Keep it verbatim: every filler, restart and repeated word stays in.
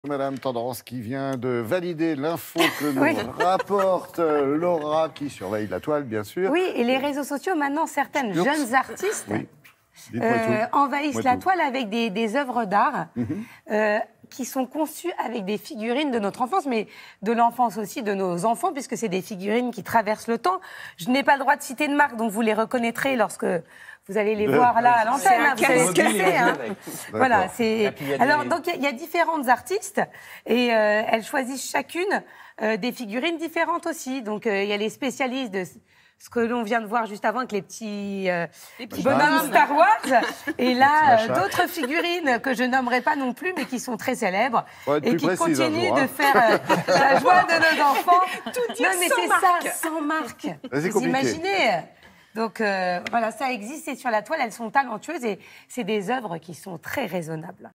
Madame Tendance qui vient de valider l'info que nous Oui. rapporte euh, Laura, qui surveille la toile, bien sûr. Oui, et les réseaux sociaux, maintenant, certaines Oups. jeunes artistes Oui. Dites-moi euh, tout. envahissent Moi la tout. toile avec des, des œuvres d'art Mhm. euh, qui sont conçues avec des figurines de notre enfance, mais de l'enfance aussi de nos enfants, puisque c'est des figurines qui traversent le temps. Je n'ai pas le droit de citer de marque, donc vous les reconnaîtrez lorsque vous allez les De- voir là à C'est l'antenne. un hein, vous savez ce que casque. c'est. Hein. Voilà, D'accord. c'est. Et puis, il y a des- Alors, donc, il y, a- il y a différentes artistes et euh, elles choisissent chacune euh, des figurines différentes aussi. Donc, euh, il y a les spécialistes de ce que l'on vient de voir juste avant avec les petits, euh, petits bonhommes machins. Star Wars. Et là, petits euh, machins. d'autres figurines que je nommerai pas non plus, mais qui sont très célèbres Faut être et plus qui précise un continuent jour, hein. de faire euh, la joie de nos enfants. Tout dire non, mais sans c'est marque. ça, sans marque. c'est Vous compliqué. imaginez? Donc euh, voilà, ça existe, c'est sur la toile, elles sont talentueuses et c'est des œuvres qui sont très raisonnables.